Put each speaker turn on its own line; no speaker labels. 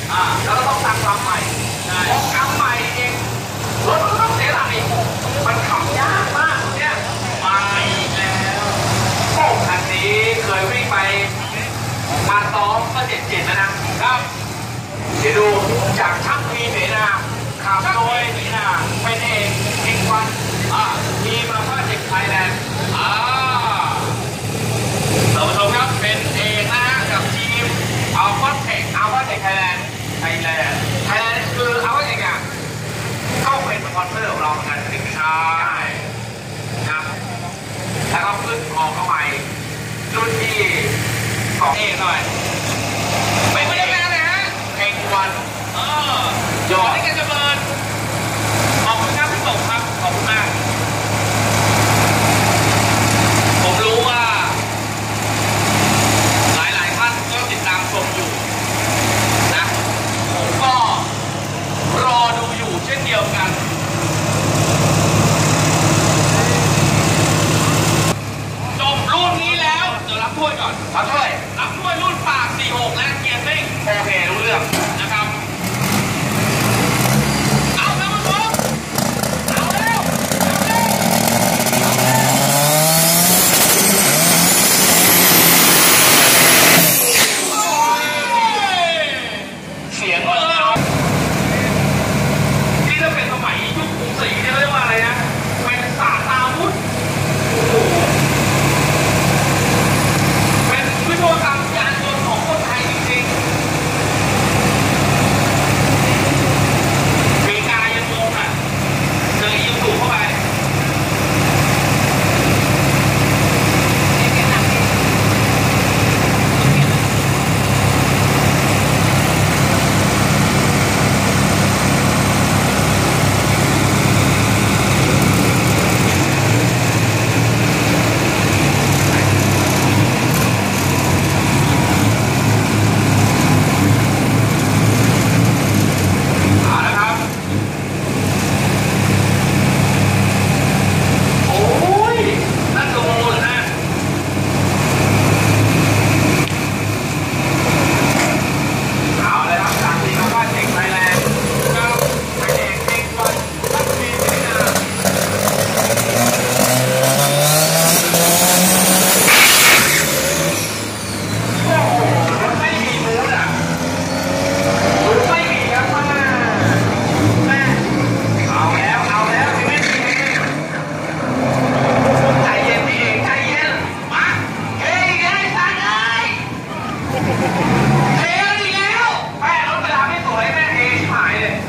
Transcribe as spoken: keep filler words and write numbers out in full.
อ่าแล้วก็ต้องตั้งลำใหม่พอกำใหม่เองรถมันก็ต้องเสียหลักอีกมันขับยากมากเนี่ยมาอีกแล้วโอ้คันนี้เคยวิ่งไปมาซ้อมก็เจ็ดเจ็ดแล้วนะครับเดี๋ยวดูจากช่างพีเสนาขับโดยเสนาเป็นเอกเอกวันอ่าทีมมาว่าเด็กไทยแลนด์อ่าท่านผู้ชมครับเป็นเอ